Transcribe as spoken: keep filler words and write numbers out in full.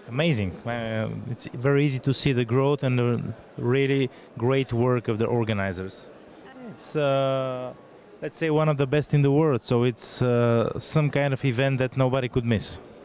Amazing. Uh, it's very easy to see the growth and the really great work of the organizers. It's, uh, let's say, one of the best in the world, so it's uh, some kind of event that nobody could miss.